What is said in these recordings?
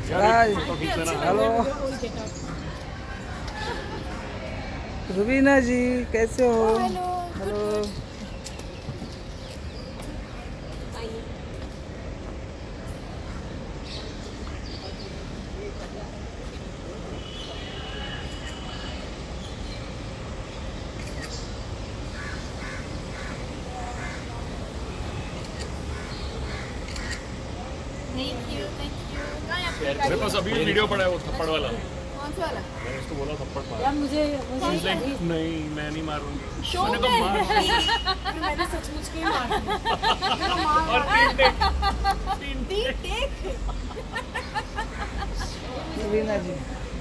Hi hello Rubina जी, कैसे हो? Hello मेरे पास अभी वीडियो पड़ा है वो थप्पड़ वाला। कौन सा वाला? मैंने उसको बोला थप्पड़ मार। यार मुझे नहीं मैं नहीं मारूंगी। मैंने कहा मार। मैंने सचमुच के मार और 3 टेक। रुबीना जी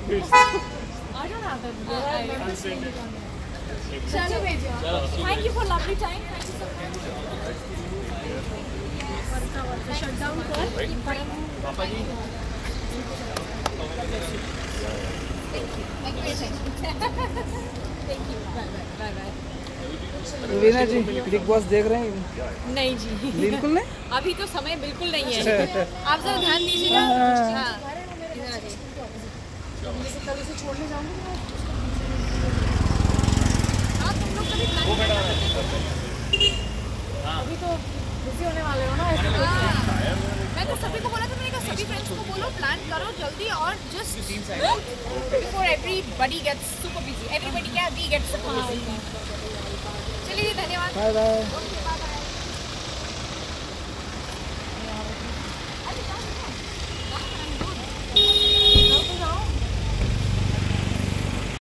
चलो भेजिए। Thank you for lovely time. Thank you so much. Shut down कर पापा जी रुबीना जी बिग बॉस देख रहे हैं? नहीं जी बिल्कुल नहीं। अभी तो समय बिल्कुल नहीं है। आप जरा ध्यान दीजिएगा। हाँ। कल उसे छोड़ने जाऊंगी। आप तुम लोग कभी प्लान अभी तो बिजी होने वाले हो ना। मैं तो सभी को बोला था, मैंने कहा सभी फ्रेंड्स को बोलो प्लान करो जल्दी और just before everybody gets super busy. Everybody क्या वी गेट्स सुपर बिजी। चलिए धन्यवाद। Bye bye.